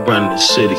run the city.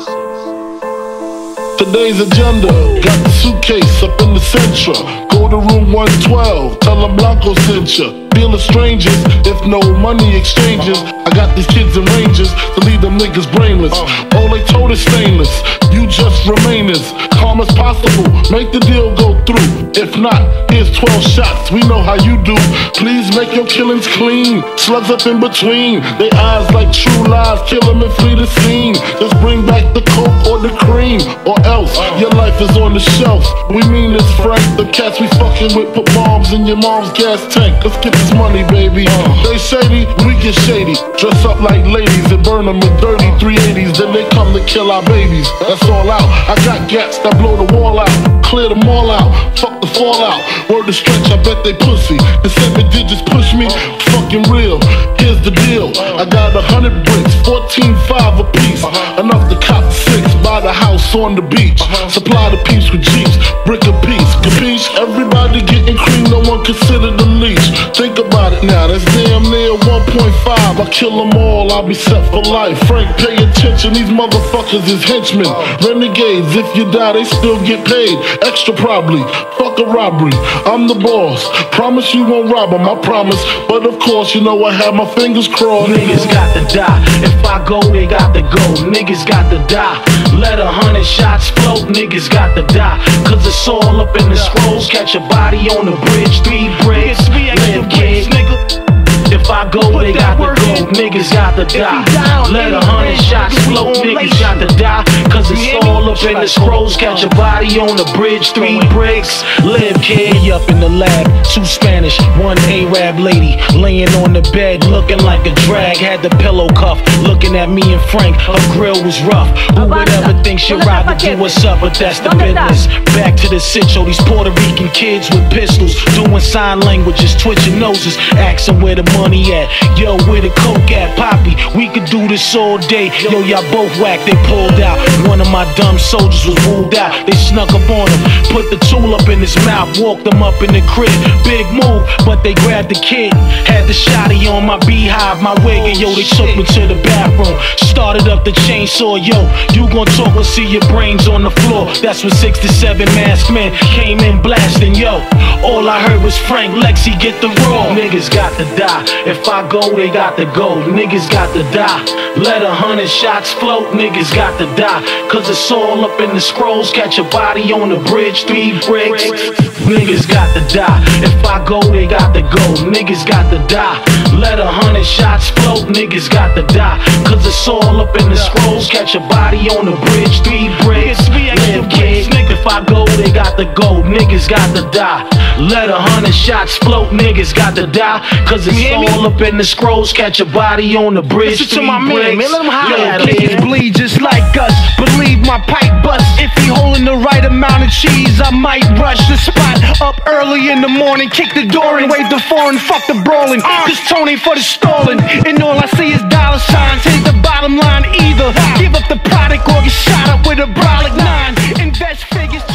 Today's agenda, got the suitcase up in the Centra. Go to room 112, tell them Blanco sent ya. Deal of strangers, if no money exchanges. I got these kids and rangers to leave them niggas brainless. All they told is stainless, you just remain as calm as possible. Make the deal go through. If not, here's 12 shots, we know how you do. Please make your killings clean. Slugs up in between, they eyes like true lies. Kill them and flee the scene. Just bring back the coke or the cream, or else your life is on the shelf. We mean this, Frank. The cats we fucking with put bombs in your mom's gas tank. Let's get this money, baby. They shady, we get shady. Dress up like ladies and burn them with dirty 380s. Then they come to kill our babies. That's all out. I got gats that blow the wall out, clear them all out. Fuck the fallout. Word to stretch, I bet they pussy. The 7 digits push me, fucking real. Here's the deal. I got 100 bricks, 14.5 a piece. Enough to cop 6, buy the house on the beach. Supply the peeps with jeeps, brick a piece. Capiche? Everybody getting cream, no one considered the leech. Think about it now, that's damn near 1.5. I kill them all, I'll be set for life. Frank, pay attention, these motherfuckers is henchmen. Renegades, if you die, they still get paid. Extra probably, fuck a robbery. I'm the boss, promise you won't rob them, I promise. But of course, you know I have my fingers crossed. Niggas got to die, if I go, they got to go. Niggas got to die, let 100 shots float. Niggas got to die, cause it's all up in the scrolls. Catch a body on the bridge, 3 bricks, live kids, nigga. If I go, they got to go. Niggas got to die. Let 100 shots float. Niggas got to die, cause it's all up in the scrolls. Catch a body on the bridge, 3 bricks, live kid. Me up in the lab, 2 Spanish, 1 Arab lady, laying on the bed, looking like a drag. Had the pillow cuff, looking at me and Frank. Her grill was rough. Who would ever think she'd rather do what's up? But that's the business. Back to the Sitcho, these Puerto Rican kids with pistols, doing sign languages, twitching noses, asking where the money at. Yo, where the coke at? Poppy, we could do this all day. Yo, y'all both whack, they pulled out. One of my dumb soldiers was ruled out. They snuck up on him, put the tool up in his mouth, walked him up in the crib. Big move, but they grabbed the kid. Had the shotty on my beehive, my wig, and yo, they took me to the bathroom. Started up the chainsaw, yo, you gon' talk or see your brains on the floor. That's when 6 to 7 masked men came in blasting, yo. All I heard was Frank, Lexi, get the raw. Niggas got to die, if I go, they got to go. Niggas got to die, let 100 shots float. Niggas got to die, cause it's all up in the scrolls. Catch a body on the bridge, 3 bricks. Niggas got to die, if I go, they got to go. Niggas got to die, let 100 shots float. Niggas got to die, cause it's all up in the scrolls. Catch a body on the bridge, 3 bricks, live kid. If I go, they got to go. Niggas got to die, let 100 shots float. Niggas got to die, cause it's all up in the scrolls. Catch a body on the bridge, 3 bricks. Listen to my man, let him holler. Kids bleed just like us, believe my pipe bust. If he holding the right amount of cheese, I might rush the spot up early in the morning, kick the door and wave the foreign, fuck the brawling. Cause Tony for the stalling, and all I see is dollar signs. Hit the bottom line either, give up the product or get shot up with a brolic 9. Invest figures.